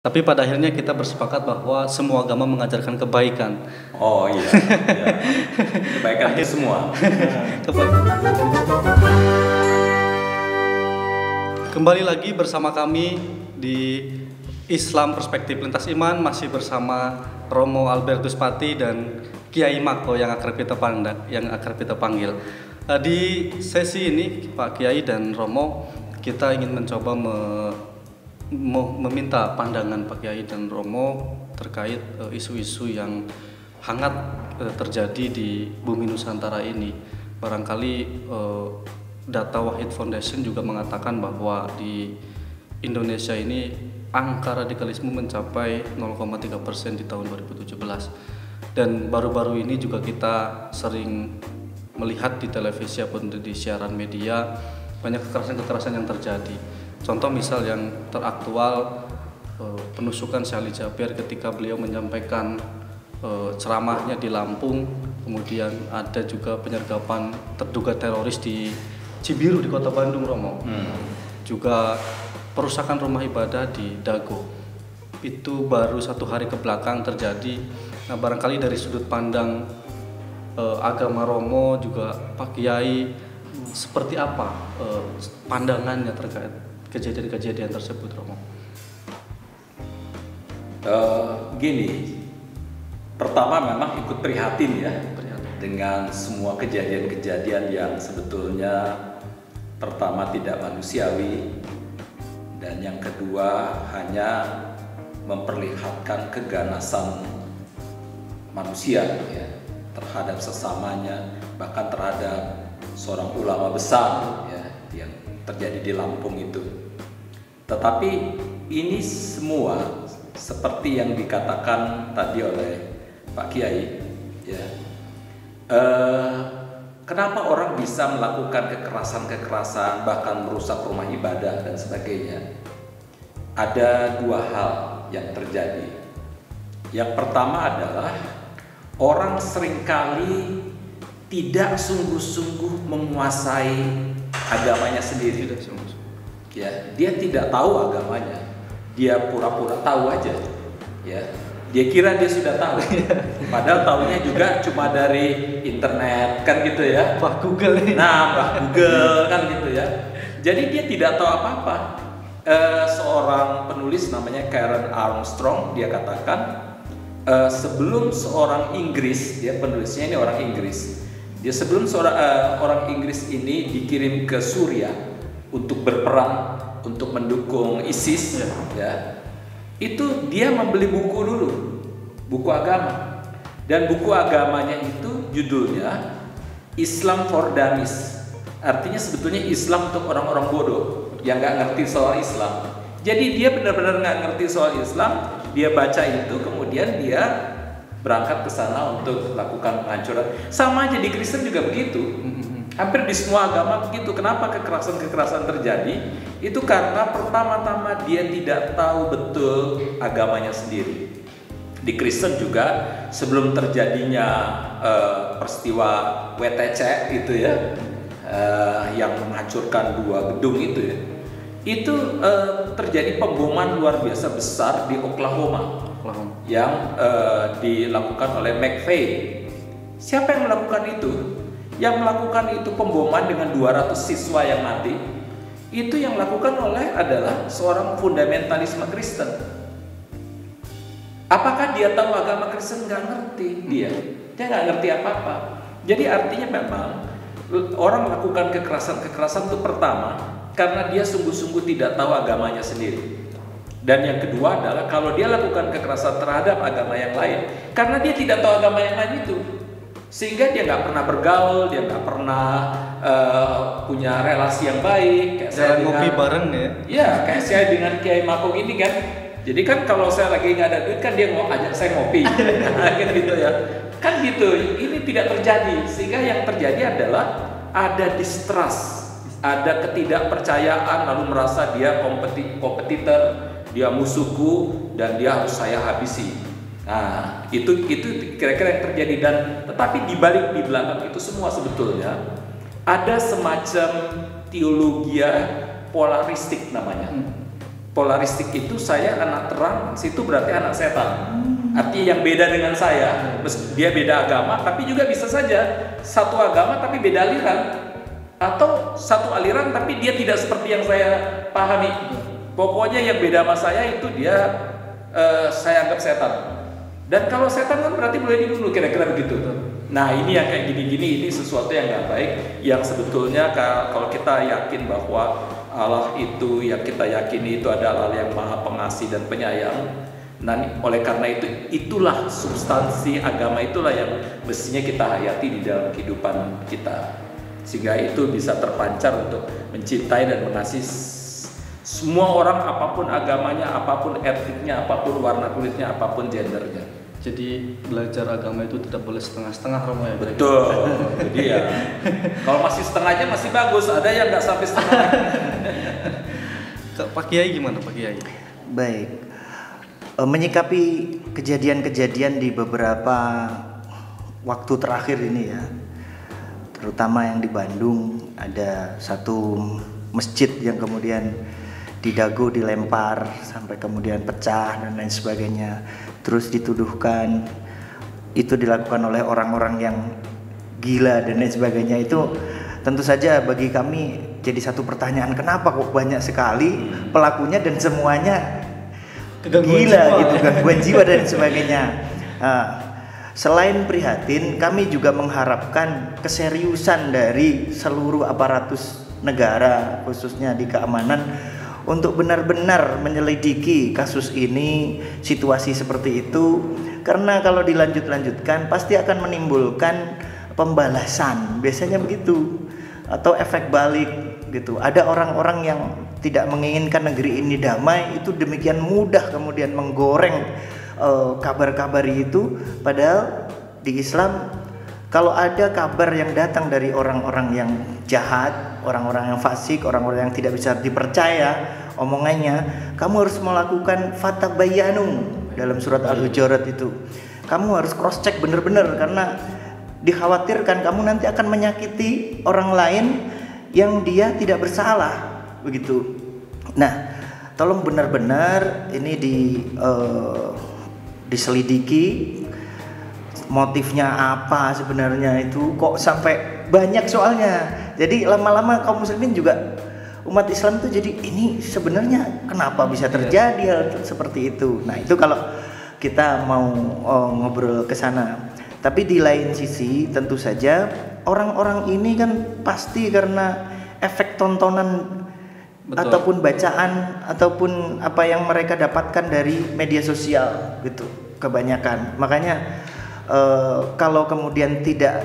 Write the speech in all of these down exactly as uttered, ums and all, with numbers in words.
Tapi pada akhirnya kita bersepakat bahwa semua agama mengajarkan kebaikan. Oh iya, ya. Kebaikan itu semua. Kembali lagi bersama kami di Islam Perspektif Lintas Iman, masih bersama Romo Albertus Pati dan Kiai Mako yang akrab kita pandang, yang akrab kita panggil. Di sesi ini Pak Kiai dan Romo, kita ingin mencoba me meminta pandangan Pak Kiai dan Romo terkait uh, isu-isu yang hangat uh, terjadi di bumi Nusantara ini. Barangkali uh, data Wahid Foundation juga mengatakan bahwa di Indonesia ini angka radikalisme mencapai nol koma tiga persen di tahun dua ribu tujuh belas. Dan baru-baru ini juga kita sering melihat di televisi ataupun di siaran media banyak kekerasan-kekerasan yang terjadi. Contoh misal yang teraktual, penusukan Syekh Ali Jabir ketika beliau menyampaikan ceramahnya di Lampung. Kemudian ada juga penyergapan terduga teroris di Cibiru di Kota Bandung, Romo. Hmm. Juga perusakan rumah ibadah di Dago. Itu baru satu hari ke belakang terjadi. Nah, barangkali dari sudut pandang eh, agama Romo juga Pak Kiai, seperti apa eh, pandangannya terkait kejadian-kejadian tersebut, Romo? Uh, gini, pertama memang ikut prihatin ya prihatin. Dengan semua kejadian-kejadian yang sebetulnya pertama tidak manusiawi, dan yang kedua hanya memperlihatkan keganasan manusia ya, terhadap sesamanya, bahkan terhadap seorang ulama besar ya, yang terjadi di Lampung itu. Tetapi ini semua seperti yang dikatakan tadi oleh Pak Kiai ya, eh, kenapa orang bisa melakukan kekerasan-kekerasan, bahkan merusak rumah ibadah dan sebagainya? Ada dua hal yang terjadi. Yang pertama adalah orang seringkali tidak sungguh-sungguh menguasai agamanya sendiri. Ya, dia tidak tahu agamanya. Dia pura-pura tahu aja. Ya. Dia kira dia sudah tahu. Padahal tahunya juga cuma dari internet kan gitu ya. Pak Google. Nah, Pak Google kan gitu ya. Jadi dia tidak tahu apa-apa. Eh, seorang penulis namanya Karen Armstrong, dia katakan eh, sebelum seorang Inggris, dia penulisnya ini orang Inggris. Dia sebelum seorang uh, orang Inggris ini dikirim ke Suriah untuk berperang, untuk mendukung ISIS, ya. ya, itu dia membeli buku dulu, buku agama, dan buku agamanya itu judulnya Islam for Dummies, artinya sebetulnya Islam untuk orang-orang bodoh yang nggak ngerti soal Islam. Jadi dia benar-benar nggak ngerti soal Islam, dia baca itu, kemudian dia berangkat ke sana untuk lakukan penghancuran. Sama aja di Kristen juga begitu. Hampir di semua agama begitu. Kenapa kekerasan-kekerasan terjadi? Itu karena pertama-tama dia tidak tahu betul agamanya sendiri. Di Kristen juga sebelum terjadinya uh, peristiwa W T C itu ya, uh, yang menghancurkan dua gedung itu ya, itu uh, terjadi pemboman luar biasa besar di Oklahoma yang uh, dilakukan oleh McVeigh. Siapa yang melakukan itu? Yang melakukan itu pemboman dengan dua ratus siswa yang mati. Itu yang dilakukan oleh adalah seorang fundamentalisme Kristen. Apakah dia tahu agama Kristen? Nggak ngerti dia. Dia nggak ngerti apa-apa. Jadi artinya memang orang melakukan kekerasan-kekerasan itu pertama karena dia sungguh-sungguh tidak tahu agamanya sendiri. Dan yang kedua adalah kalau dia lakukan kekerasan terhadap agama yang lain karena dia tidak tahu agama yang lain itu, sehingga dia nggak pernah bergaul, dia nggak pernah uh, punya relasi yang baik. Kayak saya dengan, ngopi bareng ya. Ya, kayak saya dengan Kiai Mako ini kan. Jadi kan kalau saya lagi nggak ada duit kan dia mau ajak saya ngopi, kan gitu ya. Kan gitu. Ini tidak terjadi, sehingga yang terjadi adalah ada distrust, ada ketidakpercayaan, lalu merasa dia kompeti kompetitor. Dia musuhku dan dia harus saya habisi. Nah, itu itu kira-kira yang terjadi. Dan tetapi di balik di belakang itu semua sebetulnya ada semacam teologi polaristik namanya. Hmm. polaristik itu saya anak terang, situ berarti anak setan. Artinya yang beda dengan saya, dia beda agama, tapi juga bisa saja satu agama tapi beda aliran, atau satu aliran tapi dia tidak seperti yang saya pahami. Pokoknya yang beda sama saya itu dia uh, saya anggap setan. Dan kalau setan kan berarti boleh dibunuh, kira-kira begitu. Nah ini yang kayak gini-gini, ini sesuatu yang nggak baik, yang sebetulnya kalau kita yakin bahwa Allah itu yang kita yakini itu adalah Allah yang maha pengasih dan penyayang. Nah, oleh karena itu, itulah substansi agama, itulah yang mestinya kita hayati di dalam kehidupan kita, sehingga itu bisa terpancar untuk mencintai dan mengasihi semua orang, apapun agamanya, apapun etniknya, apapun warna kulitnya, apapun gendernya. Jadi belajar agama itu tidak boleh setengah-setengah, Romo ya. Betul. Jadi ya, kalau masih setengahnya masih bagus, ada yang nggak sampai setengah. Pak Kiai gimana, Pak Kiai? Baik. Menyikapi kejadian-kejadian di beberapa waktu terakhir ini ya, terutama yang di Bandung, ada satu masjid yang kemudian di Dago dilempar sampai kemudian pecah dan lain sebagainya, terus dituduhkan itu dilakukan oleh orang-orang yang gila dan lain sebagainya. Itu tentu saja bagi kami jadi satu pertanyaan, kenapa kok banyak sekali pelakunya dan semuanya Gangguan gila jiwa. gitu, gangguan jiwa dan sebagainya. Nah, selain prihatin, kami juga mengharapkan keseriusan dari seluruh aparatus negara, khususnya di keamanan, untuk benar-benar menyelidiki kasus ini, situasi seperti itu, karena kalau dilanjut-lanjutkan pasti akan menimbulkan pembalasan, biasanya begitu, atau efek balik gitu. Ada orang-orang yang tidak menginginkan negeri ini damai, itu demikian mudah kemudian menggoreng uh, kabar-kabar itu. Padahal di Islam kalau ada kabar yang datang dari orang-orang yang jahat, orang-orang yang fasik, orang-orang yang tidak bisa dipercaya omongannya, kamu harus melakukan fatabayanu dalam surat Al-Hujurat itu. Kamu harus cross check benar-benar, karena dikhawatirkan kamu nanti akan menyakiti orang lain yang dia tidak bersalah, begitu. Nah, tolong benar-benar ini di uh, diselidiki motifnya apa sebenarnya, itu kok sampai banyak soalnya. Jadi lama-lama kaum muslimin juga, umat Islam itu jadi ini sebenarnya kenapa bisa terjadi hal seperti itu. Nah, itu kalau kita mau oh, ngobrol ke sana. Tapi di lain sisi tentu saja orang-orang ini kan pasti karena efek tontonan, betul, ataupun bacaan ataupun apa yang mereka dapatkan dari media sosial gitu kebanyakan. Makanya eh, kalau kemudian tidak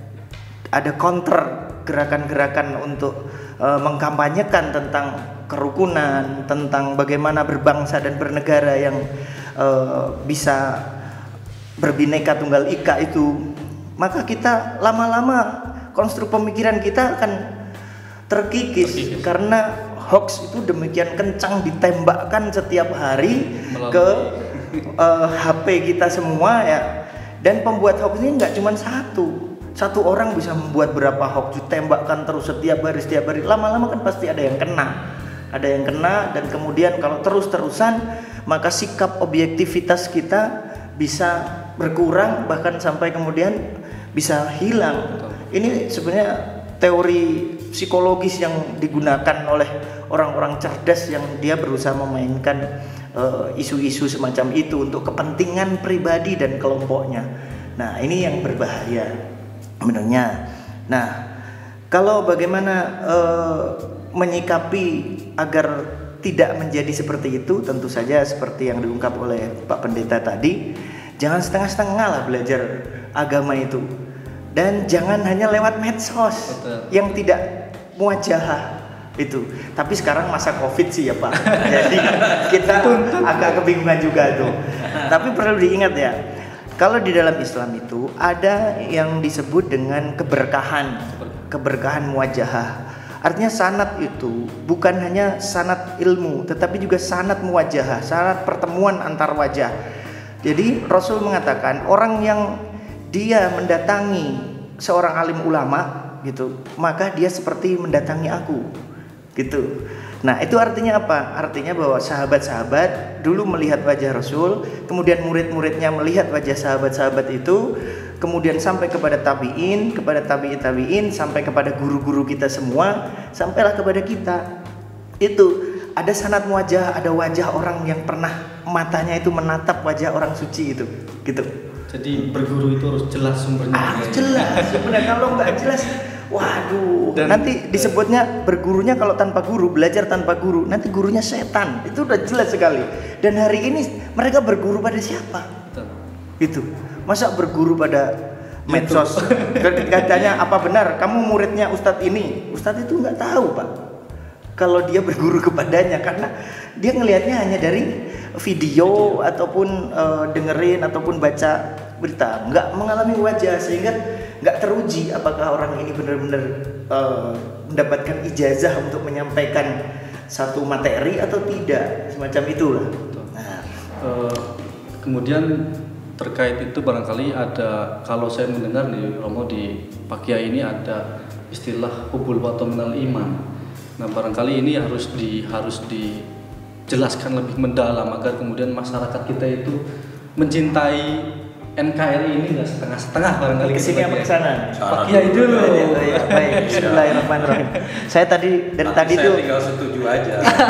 ada counter gerakan-gerakan untuk eh, mengkampanyekan tentang kerukunan, tentang bagaimana berbangsa dan bernegara yang eh, bisa berbineka tunggal ika itu, maka kita lama-lama konstruk pemikiran kita akan terkikis, terkikis. Karena hoax itu demikian kencang ditembakkan setiap hari melalui ke uh, H P kita semua ya. Dan pembuat hoax ini nggak cuma satu, satu orang bisa membuat berapa hoax, ditembakkan terus setiap hari setiap hari. Lama-lama kan pasti ada yang kena, ada yang kena, dan kemudian kalau terus-terusan maka sikap objektivitas kita bisa berkurang, bahkan sampai kemudian bisa hilang. Betul. Ini sebenarnya teori psikologis yang digunakan oleh orang-orang cerdas yang dia berusaha memainkan uh, isu-isu semacam itu untuk kepentingan pribadi dan kelompoknya. Nah, ini yang berbahaya sebenarnya. Nah, kalau bagaimana uh, menyikapi agar tidak menjadi seperti itu, tentu saja seperti yang diungkap oleh Pak Pendeta tadi, jangan setengah-setengah lah belajar agama itu, dan jangan hanya lewat medsos. Betul. Yang tidak muwajahah itu. Tapi sekarang masa Covid sih ya Pak, jadi kita agak kebingungan juga tuh. Tapi perlu diingat ya, kalau di dalam Islam itu ada yang disebut dengan keberkahan, keberkahan muwajahah. Artinya sanad itu bukan hanya sanad ilmu, tetapi juga sanad muwajahah, sanad pertemuan antar wajah. Jadi Rasul mengatakan orang yang dia mendatangi seorang alim ulama gitu, maka dia seperti mendatangi aku gitu. Nah, itu artinya apa? Artinya bahwa sahabat-sahabat dulu melihat wajah Rasul, kemudian murid-muridnya melihat wajah sahabat-sahabat itu, kemudian sampai kepada tabi'in, kepada tabi'in tabi'in, sampai kepada guru-guru kita semua, sampailah kepada kita. Itu ada sanad wajah, ada wajah orang yang pernah matanya itu menatap wajah orang suci itu, gitu. Jadi berguru itu harus jelas sumbernya. Harus jelas. Sebenarnya kalau nggak jelas, waduh, Dan, nanti disebutnya bergurunya kalau tanpa guru, belajar tanpa guru, nanti gurunya setan. Itu udah jelas sekali. Dan hari ini mereka berguru pada siapa? Betul. Itu. Masa berguru pada medsos? Katanya apa benar kamu muridnya Ustadz ini? Ustadz itu nggak tahu, Pak. Kalau dia berguru kepadanya, karena dia ngelihatnya hanya dari video ataupun uh, dengerin ataupun baca berita, nggak mengalami wajah, sehingga nggak teruji apakah orang ini benar-benar uh, mendapatkan ijazah untuk menyampaikan satu materi atau tidak, semacam itulah. Nah, uh, kemudian terkait itu barangkali ada, kalau saya mendengar di Romo di Pak Kiai ini ada istilah hubul waton minal iman. Nah, barangkali ini harus di harus dijelaskan lebih mendalam agar kemudian masyarakat kita itu mencintai N K R I ini nggak setengah-setengah barangkali. Kesini apa kesana? Pak Kiai dulu. Oh, ya, baik. Bismillahirrahmanirrahim. Saya tadi dari Nanti tadi saya tuh tinggal setuju aja.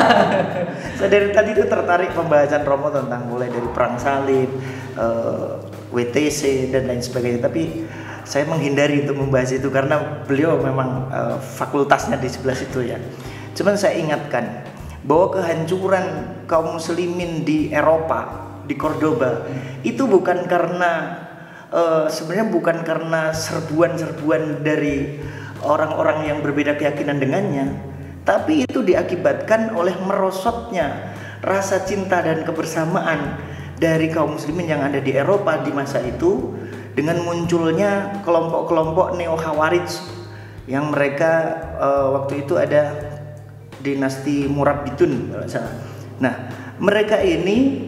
saya dari tadi tuh tertarik pembahasan Romo tentang mulai dari perang salib, uh, W T C dan lain sebagainya. Tapi saya menghindari untuk membahas itu karena beliau memang uh, fakultasnya di sebelah situ ya. Cuman saya ingatkan bahwa kehancuran kaum muslimin di Eropa, di Cordoba, itu bukan karena uh, sebenarnya bukan karena serbuan-serbuan dari orang-orang yang berbeda keyakinan dengannya, tapi itu diakibatkan oleh merosotnya rasa cinta dan kebersamaan dari kaum muslimin yang ada di Eropa di masa itu, dengan munculnya kelompok-kelompok neo-Khawarij yang mereka uh, waktu itu ada dinasti Murabitun kalau salah. Nah, mereka ini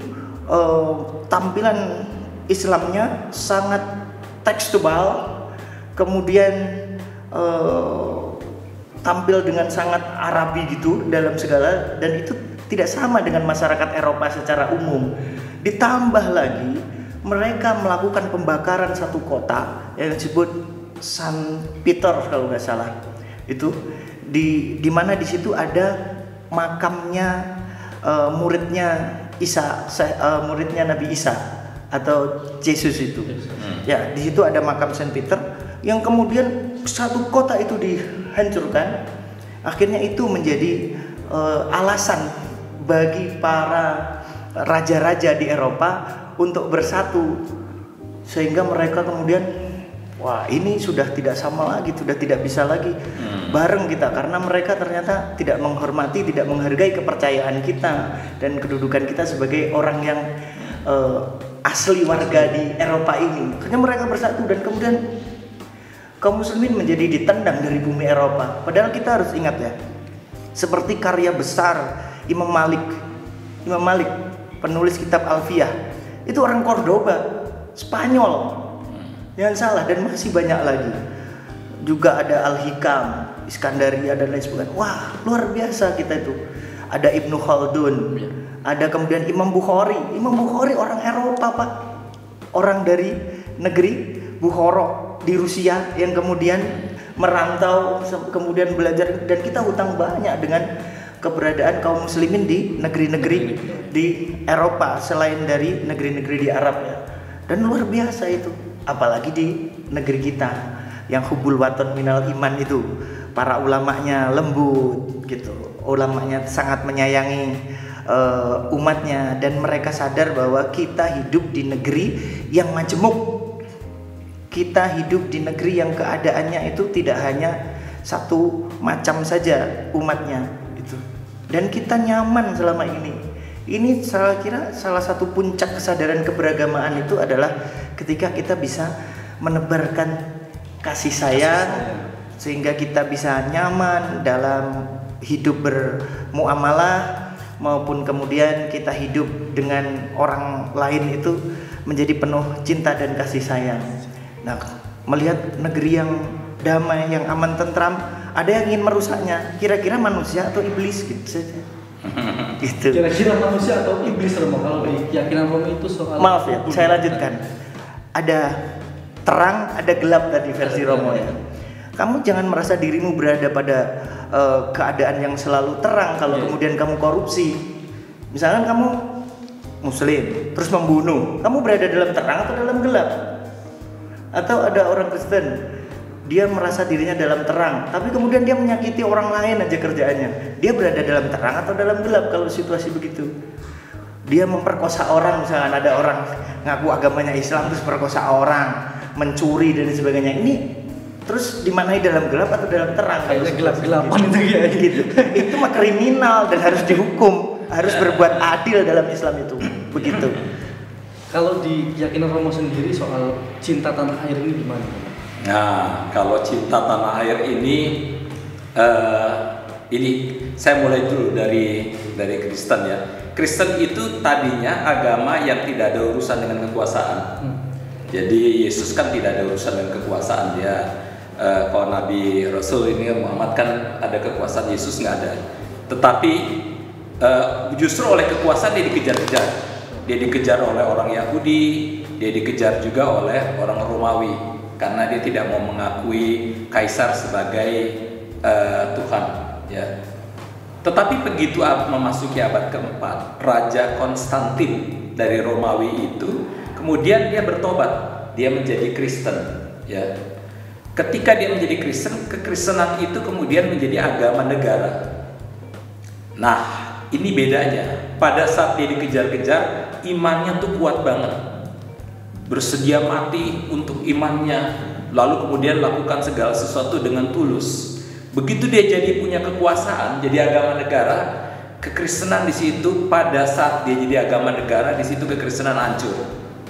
uh, tampilan Islamnya sangat tekstual, kemudian uh, tampil dengan sangat Arabi gitu dalam segala, dan itu tidak sama dengan masyarakat Eropa secara umum. Ditambah lagi mereka melakukan pembakaran satu kota yang disebut Saint Peter kalau nggak salah, itu di di mana di situ ada makamnya uh, muridnya Isa, uh, muridnya Nabi Isa atau Yesus itu. Hmm. Ya, di situ ada makam Saint Peter yang kemudian satu kota itu dihancurkan. Akhirnya itu menjadi uh, alasan bagi para raja-raja di Eropa untuk bersatu, sehingga mereka kemudian, wah ini sudah tidak sama lagi, sudah tidak bisa lagi hmm. bareng kita, karena mereka ternyata tidak menghormati, tidak menghargai kepercayaan kita dan kedudukan kita sebagai orang yang uh, asli warga di Eropa ini. Karena mereka bersatu dan kemudian kaum muslimin menjadi ditendang dari bumi Eropa. Padahal kita harus ingat ya, seperti karya besar Imam Malik, Imam Malik penulis kitab Alfiyah, itu orang Cordoba, Spanyol, jangan salah, dan masih banyak lagi. Juga ada Al-Hikam, Iskandaria dan lain sebagainya. Wah, luar biasa kita itu. Ada Ibnu Khaldun, ada kemudian Imam Bukhari. Imam Bukhari orang Eropa, Pak. Orang dari negeri Bukhara di Rusia yang kemudian merantau, kemudian belajar, dan kita hutang banyak dengan keberadaan kaum muslimin di negeri-negeri di Eropa selain dari negeri-negeri di Arab ya. Dan luar biasa itu, apalagi di negeri kita yang hubul waton minal iman itu, para ulamanya lembut gitu, ulamanya sangat menyayangi uh, umatnya, dan mereka sadar bahwa kita hidup di negeri yang majemuk, kita hidup di negeri yang keadaannya itu tidak hanya satu macam saja umatnya itu, dan kita nyaman selama ini. Ini saya kira salah satu puncak kesadaran keberagamaan itu adalah ketika kita bisa menebarkan kasih sayang, sehingga kita bisa nyaman dalam hidup bermuamalah, maupun kemudian kita hidup dengan orang lain itu menjadi penuh cinta dan kasih sayang. Nah, melihat negeri yang damai, yang aman tentram, ada yang ingin merusaknya. Kira-kira manusia atau iblis gitu saja. Gitu. Kira-kira manusia atau iblis Romo kalau di keyakinan Romo itu soal Maaf ya, saya lanjutkan. Ada terang, ada gelap tadi versi Romo ya. Kamu jangan merasa dirimu berada pada uh, keadaan yang selalu terang kalau yes. kemudian kamu korupsi. Misalkan kamu Muslim terus membunuh, kamu berada dalam terang atau dalam gelap? Atau ada orang Kristen, dia merasa dirinya dalam terang, tapi kemudian dia menyakiti orang lain aja kerjaannya. Dia berada dalam terang atau dalam gelap kalau situasi begitu? Dia memperkosa orang, misalkan ada orang ngaku agamanya Islam terus perkosa orang, mencuri dan sebagainya. Ini terus dimanai dalam gelap atau dalam terang? Kayaknya gelap-gelapan itu ya gitu. Itu mah kriminal dan harus dihukum, harus berbuat adil dalam Islam itu. Begitu. Kalau di keyakinan Romo sendiri soal cinta tanah air ini gimana? Nah, kalau cinta tanah air ini, uh, ini saya mulai dulu dari dari Kristen ya. Kristen itu tadinya agama yang tidak ada urusan dengan kekuasaan. Hmm. Jadi Yesus kan tidak ada urusan dengan kekuasaan dia. Uh, kalau Nabi Rasul ini Muhammad kan ada kekuasaan, Yesus nggak ada. Tetapi uh, justru oleh kekuasaan dia dikejar-kejar. Dia dikejar oleh orang Yahudi, dia dikejar juga oleh orang Romawi karena dia tidak mau mengakui kaisar sebagai uh, Tuhan. Ya. Tetapi begitu memasuki abad keempat, Raja Konstantin dari Romawi itu kemudian dia bertobat, dia menjadi Kristen. Ya. Ketika dia menjadi Kristen, kekristenan itu kemudian menjadi agama negara. Nah, ini bedanya. Pada saat dia dikejar-kejar, imannya tuh kuat banget, bersedia mati untuk imannya, lalu kemudian lakukan segala sesuatu dengan tulus. Begitu dia jadi punya kekuasaan, jadi agama negara, kekristenan di situ pada saat dia jadi agama negara, di situ kekristenan hancur,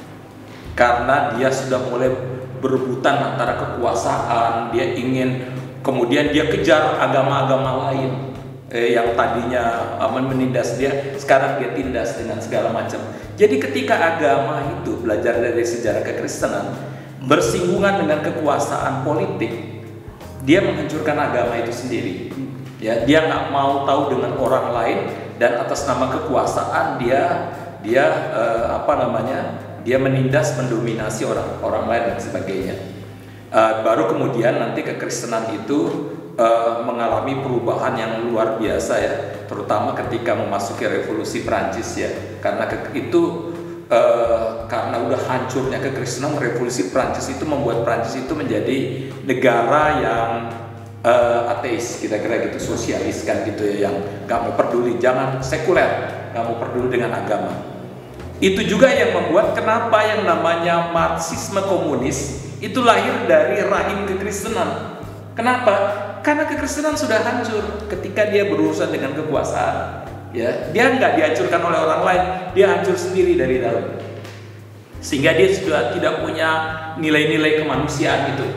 karena dia sudah mulai berebutan antara kekuasaan, dia ingin kemudian dia kejar agama-agama lain. Eh, yang tadinya aman menindas dia, sekarang dia tindas dengan segala macam. Jadi ketika agama itu belajar dari sejarah kekristenan bersinggungan dengan kekuasaan politik, dia menghancurkan agama itu sendiri. Ya, dia nggak mau tahu dengan orang lain dan atas nama kekuasaan dia dia eh, apa namanya dia menindas, mendominasi orang orang lain dan sebagainya. Eh, baru kemudian nanti kekristenan itu Uh, mengalami perubahan yang luar biasa ya, terutama ketika memasuki revolusi Prancis ya, karena ke, itu uh, karena udah hancurnya kekristenan, revolusi Prancis itu membuat Prancis itu menjadi negara yang uh, ateis, kira-kira gitu, sosialis kan gitu ya, yang gak mau peduli, jangan sekuler, gak mau peduli dengan agama. Itu juga yang membuat kenapa yang namanya Marxisme komunis itu lahir dari rahim kekristenan. Kenapa? Karena kekristenan sudah hancur ketika dia berurusan dengan kekuasaan. Ya, dia nggak dihancurkan oleh orang lain, dia hancur sendiri dari dalam. Sehingga dia sudah tidak punya nilai-nilai kemanusiaan itu.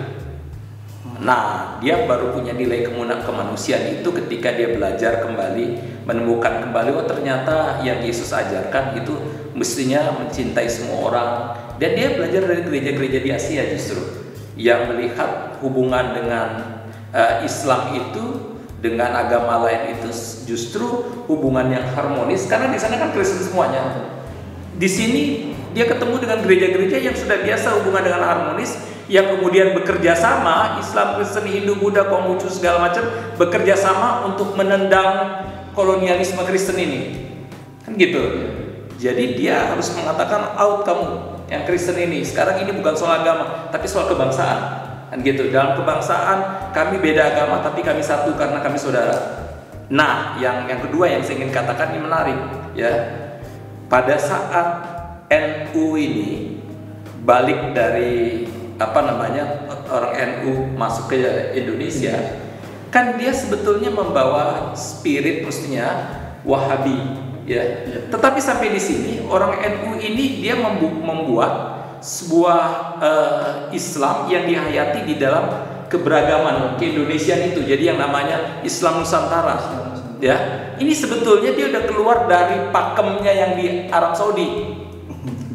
Nah, dia baru punya nilai kemanusiaan itu ketika dia belajar kembali, menemukan kembali, oh ternyata yang Yesus ajarkan itu mestinya mencintai semua orang. Dan dia belajar dari gereja-gereja di Asia justru, yang melihat hubungan dengan uh, Islam itu dengan agama lain itu justru hubungan yang harmonis, karena di sana kan Kristen semuanya. Di sini dia ketemu dengan gereja-gereja yang sudah biasa hubungan dengan harmonis, yang kemudian bekerja sama, Islam, Kristen, Hindu, Buddha, Konghucu segala macam bekerja sama untuk menendang kolonialisme Kristen ini, kan gitu. Jadi dia harus mengatakan out kamu yang Kristen ini, sekarang ini bukan soal agama tapi soal kebangsaan, kan gitu. Dalam kebangsaan kami beda agama tapi kami satu karena kami saudara. Nah, yang yang kedua yang saya ingin katakan ini menarik ya. Pada saat N U ini balik dari apa namanya orang N U masuk ke Indonesia, kan dia sebetulnya membawa spirit mestinya Wahabi ya. Tetapi sampai di sini orang N U ini dia membu- membuat sebuah uh, Islam yang dihayati di dalam keberagaman keindonesiaan itu. Jadi yang namanya Islam Nusantara. Ya, ini sebetulnya dia udah keluar dari pakemnya yang di Arab Saudi.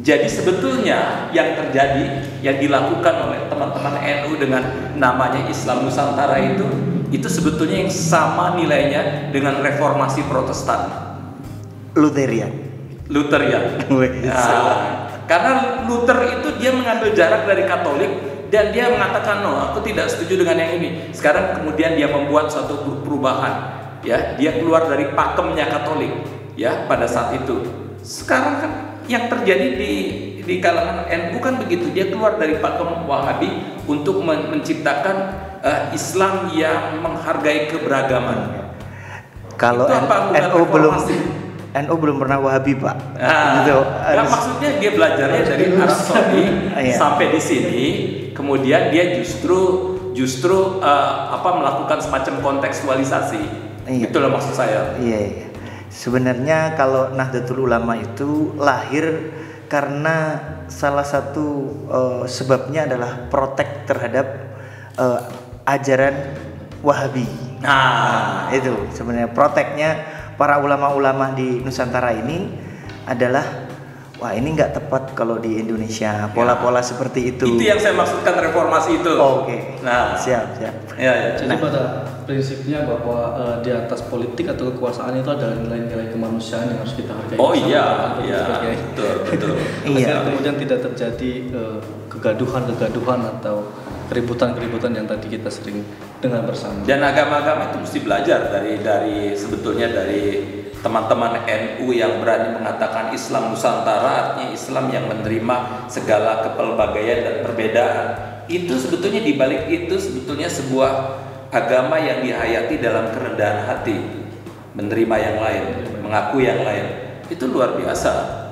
Jadi sebetulnya yang terjadi, yang dilakukan oleh teman-teman N U dengan namanya Islam Nusantara itu, itu sebetulnya yang sama nilainya dengan reformasi Protestan. Lutherian. Lutherian. Wih, Nah, karena Luther itu dia mengambil jarak dari Katolik dan dia mengatakan no, aku tidak setuju dengan yang ini. Sekarang kemudian dia membuat suatu perubahan, ya, dia keluar dari pakemnya Katolik, ya, pada saat itu. Sekarang kan yang terjadi di di kalangan N U kan begitu, dia keluar dari pakem Wahabi untuk men menciptakan uh, Islam yang menghargai keberagaman. Kalau N U belum N U belum pernah Wahabi, Pak. Nah, gitu. ya, maksudnya dia belajarnya dari Arab Saudi sampai di sini, kemudian dia justru justru uh, apa melakukan semacam kontekstualisasi. Iya. Itulah maksud saya. Iya, iya. Sebenarnya kalau Nahdlatul Ulama itu lahir karena salah satu uh, sebabnya adalah protek terhadap uh, ajaran Wahabi. Nah, itu sebenarnya proteknya para ulama-ulama di Nusantara ini adalah, wah ini nggak tepat kalau di Indonesia pola-pola ya, seperti itu. Itu yang saya maksudkan reformasi itu. Oh, Oke. Okay. Nah, siap siap. Ya, ya. Jadi nah, pada prinsipnya bahwa uh, di atas politik atau kekuasaan itu adalah nilai-nilai kemanusiaan yang harus kita hargai. Oh iya, iya, betul, betul. Iya. Kemudian tidak terjadi uh, kegaduhan-kegaduhan atau keributan-keributan yang tadi kita sering dengar bersama. Dan agama-agama itu mesti belajar dari dari sebetulnya dari teman-teman N U yang berani mengatakan Islam Nusantara, artinya Islam yang menerima segala kepelbagaian dan perbedaan. Itu sebetulnya di balik itu sebetulnya sebuah agama yang dihayati dalam kerendahan hati, menerima yang lain, mengaku yang lain. Itu luar biasa.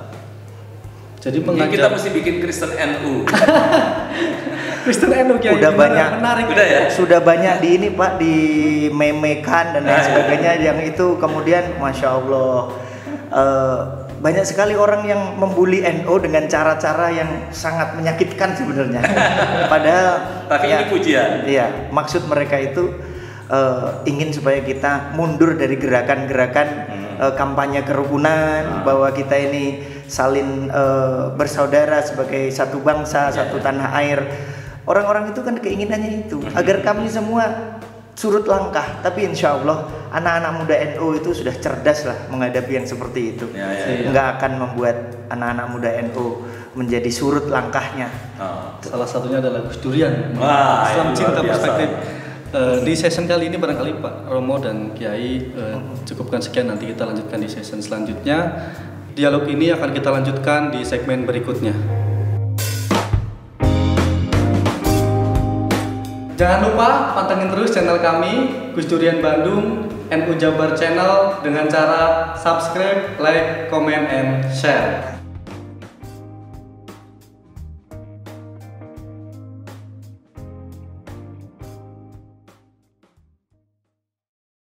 Jadi mengajar... kita mesti bikin Kristen N U. Kristen N U udah banyak, menarik. Udah ya? Sudah banyak di ini Pak, di memekan dan lain nah, sebagainya ya. Yang itu kemudian Masya Allah uh, banyak sekali orang yang membuli N U dengan cara-cara yang sangat menyakitkan sebenarnya. Padahal tapi ya, ini pujian. Iya, maksud mereka itu uh, ingin supaya kita mundur dari gerakan-gerakan hmm. uh, kampanye kerukunan, hmm. bahwa kita ini saling uh, bersaudara sebagai satu bangsa, ya, satu tanah air. Orang-orang itu kan keinginannya itu agar kami semua surut langkah. Tapi insya Allah anak-anak muda N U itu sudah cerdas lah menghadapi yang seperti itu. Ya, ya, ya. Nggak akan membuat anak-anak muda N U menjadi surut langkahnya. Oh. Salah satunya adalah Gus Durian. Wah, Islam Cinta biasa. Perspektif. Uh, di session kali ini barangkali Pak Romo dan Kiai uh, cukupkan sekian, nanti kita lanjutkan di session selanjutnya. Dialog ini akan kita lanjutkan di segmen berikutnya. Jangan lupa pantengin terus channel kami Gus Durian Bandung N U Jabar Channel dengan cara subscribe, like, comment, and share.